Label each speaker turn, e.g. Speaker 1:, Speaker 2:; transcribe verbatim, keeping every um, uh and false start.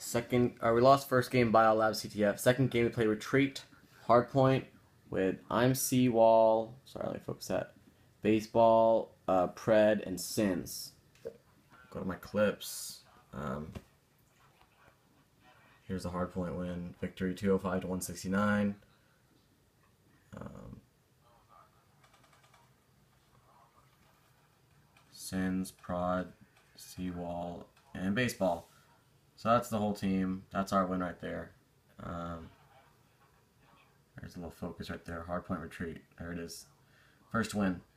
Speaker 1: Second, uh, we lost first game Biolab C T F. Second game we played Retreat, Hardpoint with I'm Seawall. Sorry, let me focus that. Baseball, uh, Pred, and Sins. Go to my clips. Um, here's the Hardpoint win. Victory two oh five to one sixty-nine. Um, Sins, Prod, Seawall, and Baseball. So that's the whole team. That's our win right there. Um, there's a little focus right there. Hardpoint Retreat. There it is. First win.